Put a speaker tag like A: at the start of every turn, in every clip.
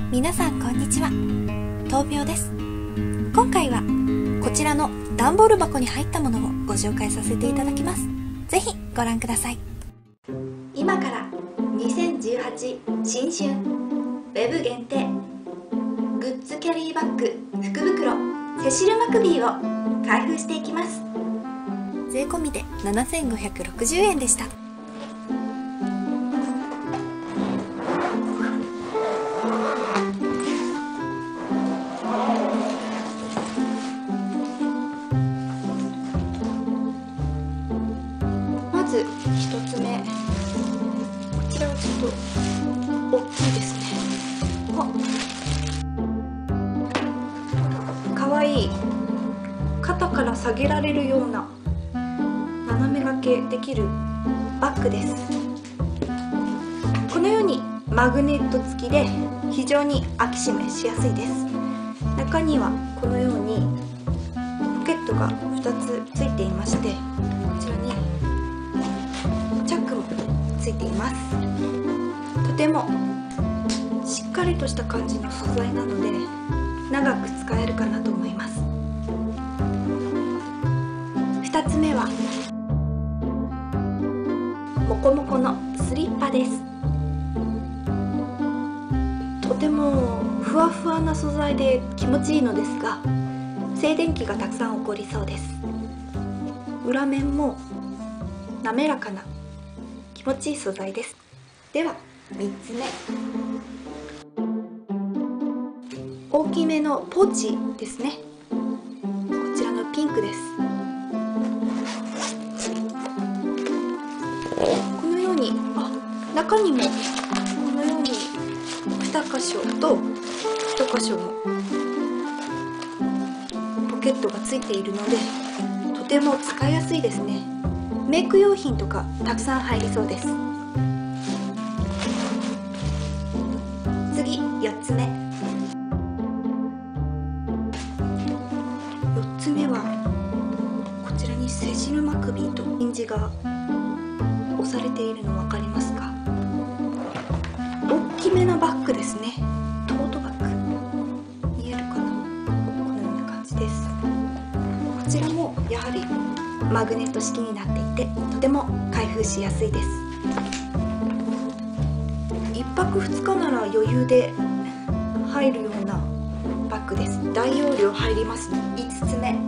A: 皆さんこんにちは、豆苗です。今回はこちらの段ボール箱に入ったものをご紹介させていただきます。ぜひご覧ください。今から2018新春ウェブ限定グッズキャリーバッグ福袋セシル・マクビーを開封していきます。税込みで7560円でした。まず1つ目、こちらはちょっと大きいですね。かわいい、肩から下げられるような斜め掛けできるバッグです。このようにマグネット付きで非常に開き閉めしやすいです。中にはこのようにポケットが2つついていまして、こちらにチャックもついています。とてもしっかりとした感じの素材なので長く使えるかなと思います。2つ目はモコモコのスリッパです。とてもふわふわな素材で気持ちいいのですが、静電気がたくさん起こりそうです。裏面も滑らかな気持ちいい素材です。では3つ目、大きめのポーチですね。こちらのピンクです。このように中にもこのように2箇所と1箇所のポケットがついているのでとても使いやすいですね。メイク用品とかたくさん入りそうです。次4つ目、4つ目はこちらにセシル・マクビーと印字が押されているの分かりますか？大きめなバッグですね。トートバッグ見えるかな？このような感じです。こちらもやはりマグネット式になっていてとても開封しやすいです。1泊2日なら余裕で入るようなバッグです。大容量入ります。5つ目、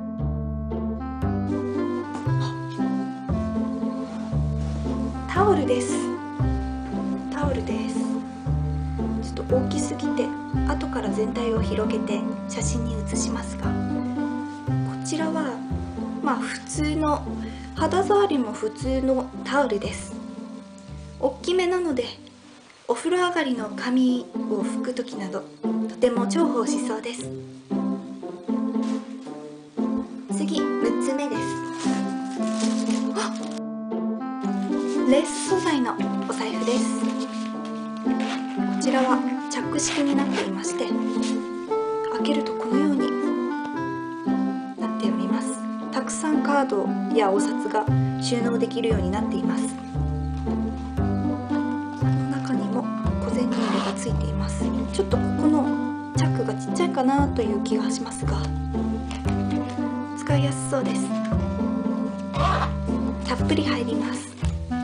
A: タオルです。タオルです。ちょっと大きすぎて後から全体を広げて写真に写しますが、こちらは普通の肌触りも普通のタオルです。大きめなのでお風呂上がりの髪を拭く時などとても重宝しそうです。次6つ目です。レース素材のお財布です。こちらはチャック式になっていまして、開けるとこのようになっております。たくさんカードやお札が収納できるようになっています。この中にも小銭入れがついています。ちょっとここのチャックがちっちゃいかなという気がしますが、使いやすそうです。たっぷり入ります。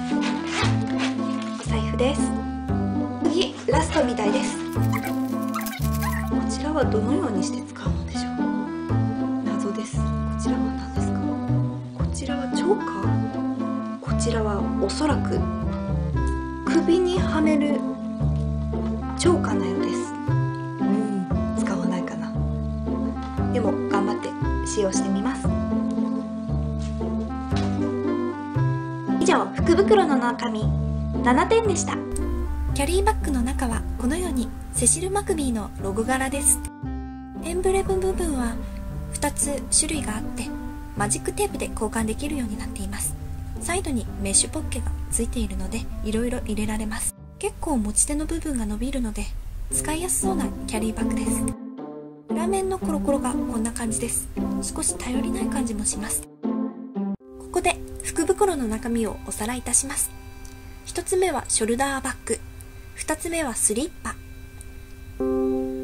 A: お財布です。次ラストみたいです。こちらはどのようにして使うのでしょう。謎です。こちらは何ですか？こちらはチョーカー。こちらはおそらく首にはめるチョーカーのようです。使わないかな。でも頑張って使用してみます。以上、福袋の中身7点でした。キャリーバッグの中はこのようにセシル・マクビーのロゴ柄です。エンブレム部分は2つ種類があってマジックテープで交換できるようになっています。サイドにメッシュポッケがついているのでいろいろ入れられます。結構持ち手の部分が伸びるので使いやすそうなキャリーバッグです。裏面のコロコロがこんな感じです。少し頼りない感じもします。ここで福袋の中身をおさらいいたします。1つ目はショルダーバッグ、2つ目はスリッパ、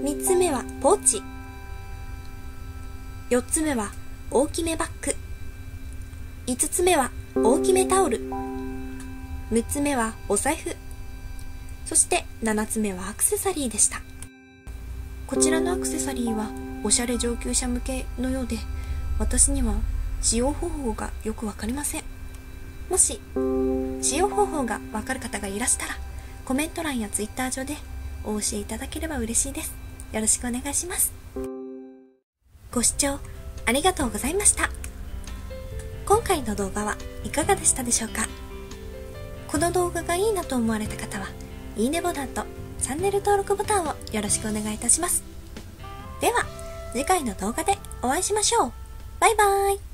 A: 3つ目はポーチ。4つ目は大きめバッグ。5つ目は大きめタオル。6つ目はお財布。そして7つ目はアクセサリーでした。こちらのアクセサリーはおしゃれ上級者向けのようで、私には使用方法がよくわかりません。もし使用方法がわかる方がいらしたら、コメント欄やツイッター上でお教えいただければ嬉しいです。よろしくお願いします。ご視聴ありがとうございました。今回の動画はいかがでしたでしょうか。この動画がいいなと思われた方は、いいねボタンとチャンネル登録ボタンをよろしくお願いいたします。では、次回の動画でお会いしましょう。バイバーイ。